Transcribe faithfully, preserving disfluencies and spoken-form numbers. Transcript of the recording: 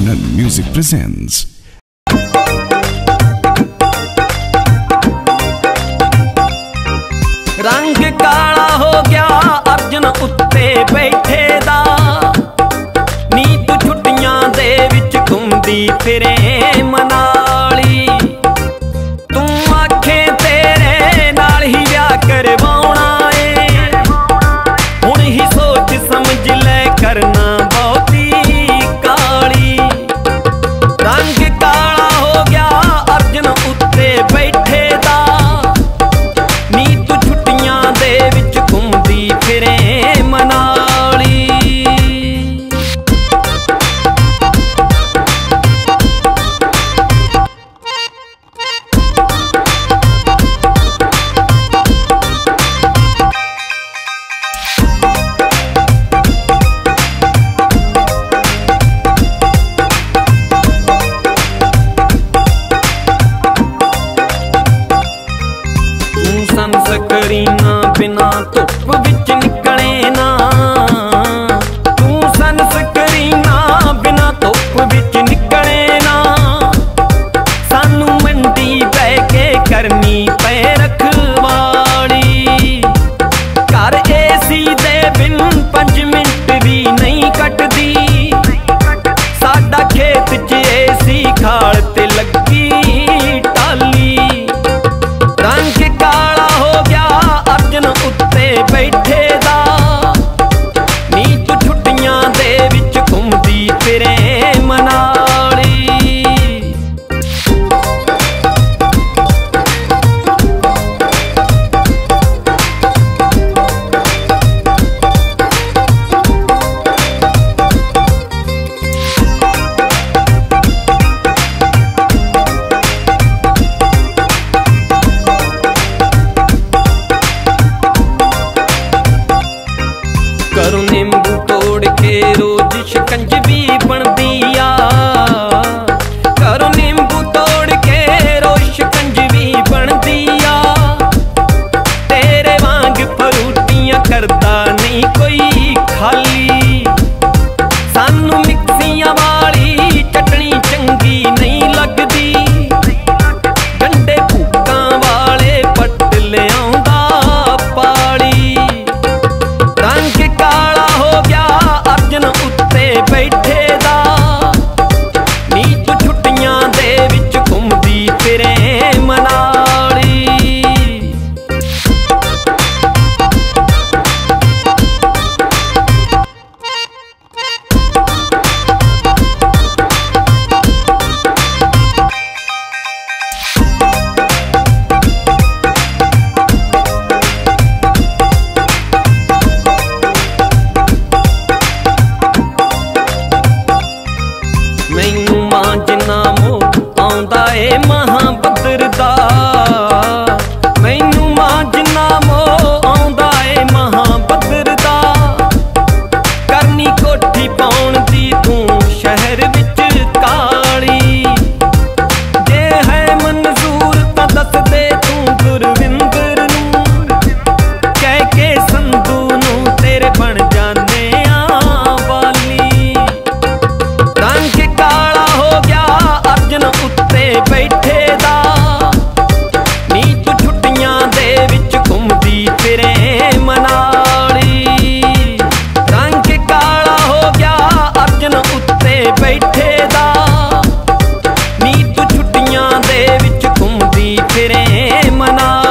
Anand Music presents. रंग काला हो गया अर्जुन उत्ते बैठे दा, नीत छुट्टियां दे विच घुमदी फिरे मनाली। तू आखे तेरे नाल ही ब्याह करवाउणा ए, हुण ही सोच समझ ले करना बहुती काली। रंग काला हो गया अर्जुन उत्ते बैठे दा, नीत छुट्टियां दे विच घुमदी फिरे मनाली। संस करी ना बिना धुप विच निकले ना, तू संस करी ना बिना धुप विच निकले ना। सानू मंडी बह के करनी पे रखवाली, घर एसी दे बिन पंज मिनट भी नहीं कटदी। साडा खेत च एसी खाल ते लगी टाली। रंग काला हो गया अर्जुन उत्ते बैठे दा, नीत छुट्टियां दे विच घुमदी फिरे मनाली। करो नींबू तोड़ के रोज शिकंजवी बनदी आ, करो नींबू तोड़ के रोज शिकंजवी बनदी आ। तेरे वांग फ्रूटियां करदा नहीं कोई खाली, सानू मिक्सियां वाली चटनी चंगी नहीं लगदी। गंडे भूकां वाले पट लिआउंदा पाली। रंग काला हो गया अर्जुन उत्ते बैठे दा, नीत छुट्टियां दे विच घुमदी फिरे मनाली। मैनू मांजना मोह आउंदा ए महाबदर दा, मैनू मांजना मोह आउंदा ए महाबदर दा। करनी कोठी पाउण दी तू शहर विच काली, जे है मंजूर तां दस दे तू गुरविंदर नूं, कह के संधू नूं तेरे बन जाने आ वाली। रंग काला हो गया अर्जुन उत्ते बैठे दा, नीत छुट्टियां दे विच घुमदी फिरे मनाली। रंग काला हो गया अर्जुन उत्ते बैठे दा, नीत छुट्टियां दे विच घुमदी फिरे मनाली।